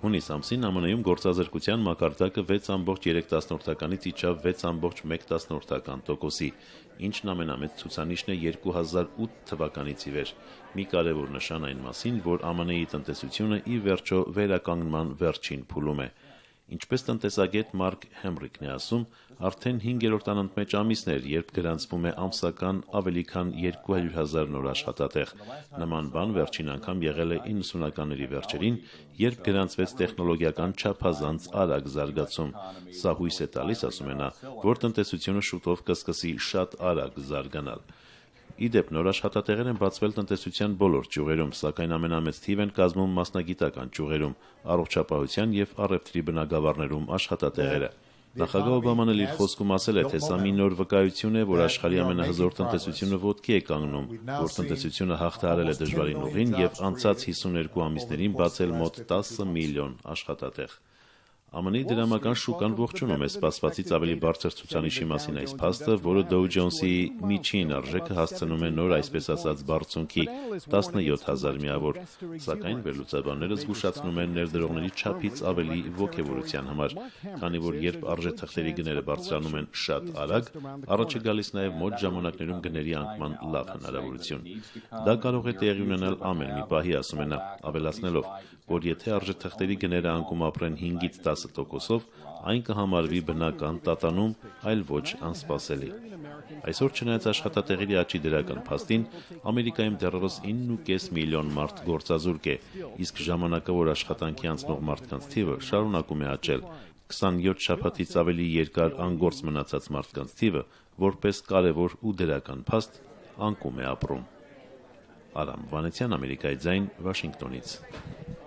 Հունիս ամսին ԱՄՆ-ում գործազրկության մակարդակը 6.3%-ից իջավ 6.1%-ի, ինչն ամենամեծ ցուցանիշն է 2008 թվականից ի վեր։ Մի կարևոր նշան այն մասին, որ ԱՄՆ-ի տնտեսությունը ի վերջո վերականգնման վերջին փուլում է։ Ինչպես տնտեսագետ Մարկ Հեմրիկն է ասում, արդեն 5-րդ անընդմեջ ամիսն էր, երբ գրանցվում է ամսական ավելի քան 200,000 նոր աշխատատեղ։ Նման բան վերջին անգամ եղել է 90-ականների վերջերին, երբ գրանցվեց տեխնոլոգիական չափազանց արագ զարգացում։ Սա հույս է տալիս, ասում է նա, որ տնտեսությունը շուտով կսկսի շատ արագ զարգանալ։ Իդեպ, նոր աշխատատեղեր են բացվել տնտեսության բոլոր ճյուղերում, սակայն ամենամեծ թիվ են կազմում մասնագիտական ճյուղերում, առողջապահության և առևտրի բնագավառներում աշխատատեղերը։ Նախագահ Օբաման էլ իր խոսքում ասել է, թե սա մի նոր վկայություն է, որ աշխարհի ամենահզոր տնտեսությունը ոտքի է կանգնում, որ տնտեսությունը հաղթահարել է դժվարին ուղին և անցած 52 ամիսներին բացել մոտ 10 միլիոն աշխատատեղ։ ԱՄՆ-ի դրամական շուկան ողջունում է սպասվածից ավելի բարձր ցուցանիշի մասին այս փաստը, որը Dow Jones-ի միջին արժեքը հասցնում է նոր այսպես ասած բարձունքի 17,000 միավոր, սակայն վերլուծաբանները զգուշացնում են ներդրողների չափից ավելի ոգևորության համար, քանի որ երբ արժեթղթերի գները բարձրանում են շատ արագ, առաջ է գալիս նաև մոտ ժամանակներում գների անկման լավ հնարավորություն։ Դա կարող է տեղի ունենալ ամեն մի պահի, ասում է նա, ավելացնելով, որ եթե արժեթղթերի գները անկում ապրեն 5-ից 10%-ով, այն կհամարվի բնական տատանում, այլ ոչ անսպասելի։ Այսօր չնայած աշխատատեղերի աճի դրական փաստին, Ամերիկայում դեռևս 9.5 միլիոն մարդ գործազուրկ է, իսկ ժամանակավոր աշխատանքի անցնող մարդկանց թիվը շարունակում է աճել։ 27 շաբաթից ավելի երկար անգործ մնացած մարդկանց թիվը, որպես կարևոր ու դրական փաստ, անկում է ապրում։ Արամ Վանեցյան, Ամերիկայի ձայն, Վաշինգտոնից։